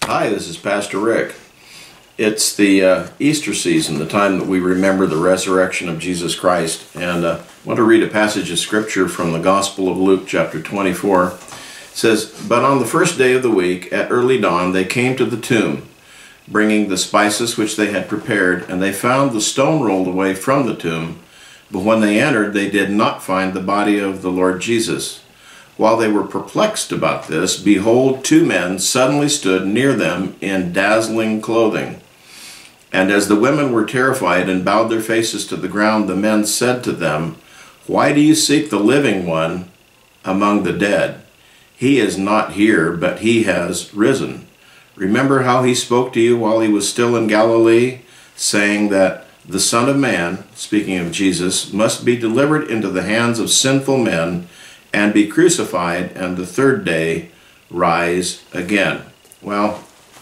Hi, this is Pastor Rick. It's the Easter season, the time that we remember the resurrection of Jesus Christ. And I want to read a passage of Scripture from the Gospel of Luke, chapter 24. It says, "But on the first day of the week, at early dawn, they came to the tomb, bringing the spices which they had prepared, and they found the stone rolled away from the tomb. But when they entered, they did not find the body of the Lord Jesus. While they were perplexed about this, behold, two men suddenly stood near them in dazzling clothing. And as the women were terrified and bowed their faces to the ground, the men said to them, 'Why do you seek the living one among the dead? He is not here, but he has risen. Remember how he spoke to you while he was still in Galilee, saying that the Son of Man,'" speaking of Jesus, "'must be delivered into the hands of sinful men and be crucified, and the third day rise again.'" Well,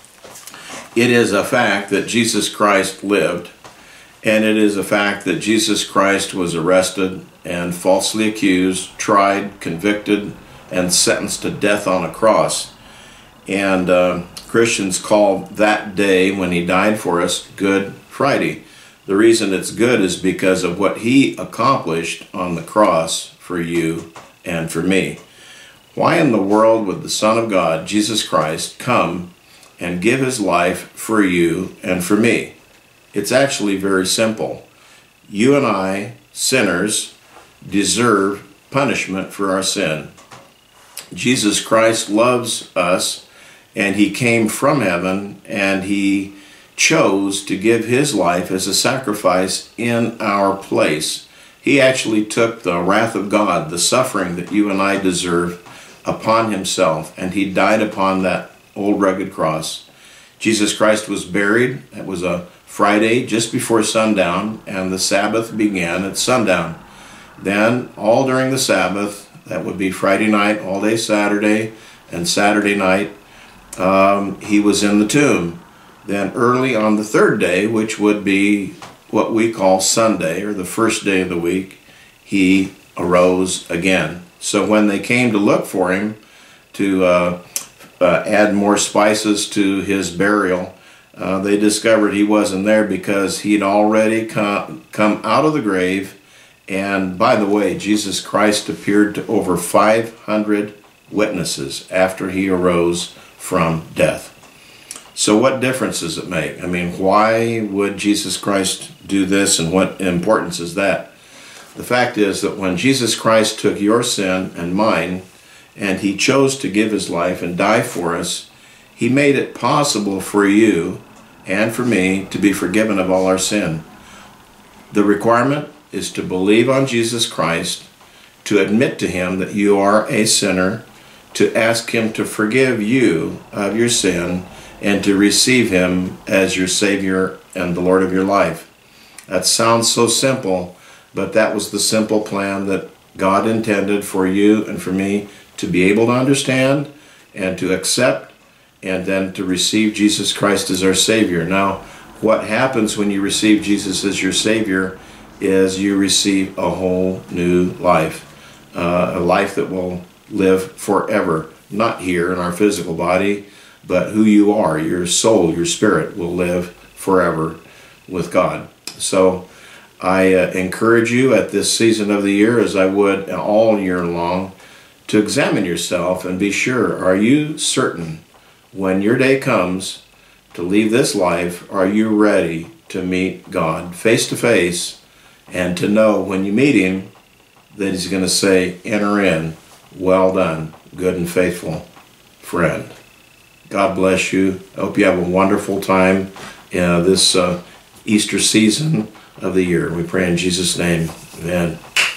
it is a fact that Jesus Christ lived, and it is a fact that Jesus Christ was arrested and falsely accused, tried, convicted, and sentenced to death on a cross. And Christians call that day when he died for us Good Friday. The reason it's good is because of what he accomplished on the cross for you and for me. Why in the world would the Son of God, Jesus Christ, come and give his life for you and for me? It's actually very simple. You and I, sinners, deserve punishment for our sin. Jesus Christ loves us, and he came from heaven, and he chose to give his life as a sacrifice in our place. He actually took the wrath of God, the suffering that you and I deserve, upon himself, and he died upon that old rugged cross. Jesus Christ was buried. It was a Friday just before sundown, and the Sabbath began at sundown. Then, all during the Sabbath, that would be Friday night, all day Saturday, and Saturday night, he was in the tomb. Then early on the third day, which would be what we call Sunday, or the first day of the week, he arose again. So when they came to look for him to add more spices to his burial, they discovered he wasn't there because he'd already come out of the grave. And by the way, Jesus Christ appeared to over 500 witnesses after he arose from death. So what difference does it make? I mean, why would Jesus Christ do this, and what importance is that? The fact is that when Jesus Christ took your sin and mine, and he chose to give his life and die for us, he made it possible for you and for me to be forgiven of all our sin. The requirement is to believe on Jesus Christ, to admit to him that you are a sinner, to ask him to forgive you of your sin, and to receive him as your Savior and the Lord of your life. That sounds so simple, but that was the simple plan that God intended for you and for me to be able to understand and to accept, and then to receive Jesus Christ as our Savior. Now, what happens when you receive Jesus as your Savior is you receive a whole new life, a life that will live forever, not here in our physical body, but who you are, your soul, your spirit will live forever with God. So I encourage you at this season of the year, as I would all year long, to examine yourself and be sure, are you certain when your day comes to leave this life, are you ready to meet God face to face, and to know when you meet him that he's going to say, "Enter in, well done, good and faithful friend." God bless you. I hope you have a wonderful time this Easter season of the year. We pray in Jesus' name. Amen.